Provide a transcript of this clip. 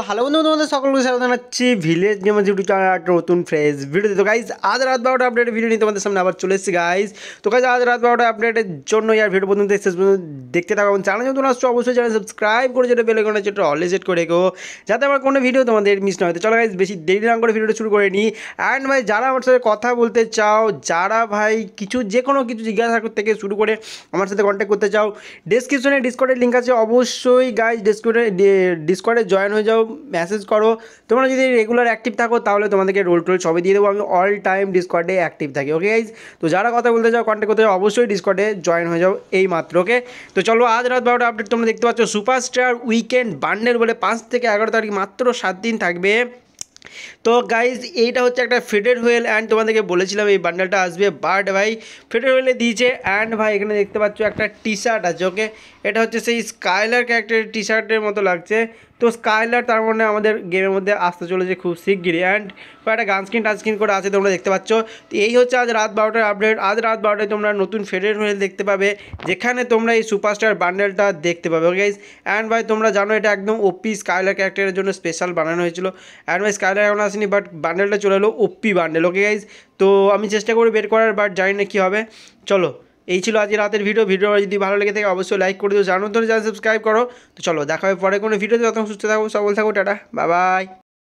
Hello বন্ধু, তোমাদের সকলকে স্বাগত জানাচ্ছি ভিলেজ গেমার্স ইউটিউব চ্যানেল একটা নতুন ফ্রেশ ভিডিওতে। তো গাইজ আজ রাত 12টা আপডেটের ভিডিও নিয়ে তোমাদের সামনে আবার চলে এসেছি গাইজ। তো গাইজ আজ রাত 12টা আপডেটের জন্য ইয়ার ভিডিও পর্যন্ত শেষ পর্যন্ত দেখতে থাকো। চ্যানেল যখন আসছো অবশ্যই চ্যানেল সাবস্ক্রাইব করে যেটা বেল আইকনটা যেটা অল সেট করে রেখো, যাতে আমার কোনো ভিডিও তোমাদের মিস না হয়। তো চলো গাইজ বেশি দেরি না করে ভিডিওটা শুরু করে নিই। অ্যান্ড ভাই যারা আমার সাথে কথা বলতে চাও, যারা ভাই যে কোনো কিছু জিজ্ঞাসা থেকে শুরু করে আমার সাথে কন্ট্যাক্ট করতে চাও, ডেসক্রিপশনে ডিসকর্ডের লিঙ্ক আছে, অবশ্যই গাইজ ডিসকর্ডে জয়েন হয়ে যাও, মেসেজ করো। তোমরা যদি রেগুলার অ্যাক্টিভ থাকো তাহলে তোমাদেরকে রোল টোল সবই দিয়ে দেবো। আমি অল টাইম ডিসকর্ডে অ্যাক্টিভ থাকি। ওকে গাইজ, তো যারা কথা বলতে চাও, কন্ট্যাক্ট করতে চাও, অবশ্যই ডিসকর্ডে জয়েন হয়ে যাও এই মাত্র। ওকে, তো চলো আজ রাত 12টা আপডেট তোমরা দেখতে পাচ্ছ। সুপারস্টার উইকেন্ড বান্ডেল বলে 5 থেকে 11 তারিখ মাত্র 7 দিন থাকবে। তো গাইজ এইটা হচ্ছে একটা ফেডেড হুয়েল, অ্যান্ড তোমাদেরকে বলেছিলাম এই বান্ডেলটা আসবে, বাট ভাই ফেডেড হুয়েলে দিয়েছে। অ্যান্ড ভাই এখানে দেখতে পাচ্ছ একটা টি শার্ট আছে। ওকে, এটা হচ্ছে সেই স্কাইলার ক্যারেক্টারের টি শার্টের মতো লাগছে। তো স্কাইলার তার মানে আমাদের গেমের মধ্যে আসতে চলেছে খুব শিগগিরই। অ্যান্ড একটা গান স্ক্রিন টাচ স্ক্রিন করে আছে তোমরা দেখতে পাচ্ছ। তো এই হচ্ছে আজ রাত 12টার আপডেট। আজ রাত 12টায় তোমরা নতুন ফেডেড হুয়েল দেখতে পাবে, যেখানে তোমরা এই সুপারস্টার বান্ডেলটা দেখতে পাবে। ওকে গাইজ, অ্যান্ড ভাই তোমরা জানো এটা একদম ওপি স্কাইলার ক্যারেক্টারের জন্য স্পেশাল বানানো হয়েছিল। অ্যান্ড ভাই স্কাইলার এখন আসেনি, বাট বান্ডেলটা চলে এলো ওপি বান্ডেল। ওকে গাইজ, তো আমি চেষ্টা করি বের করার, বাট জানি না কী হবে। চলো এই ছিল আজকে রাতের ভিডিও। যদি ভালো লেগে থাকে অবশ্যই লাইক করে দিও, জানো তো চ্যানেল সাবস্ক্রাইব করো। তো চলো দেখা হবে পরে কোনো ভিডিওতে। যতক্ষণ সুস্থ থাকো, সবল থাকো, টাটা, বাই বাই।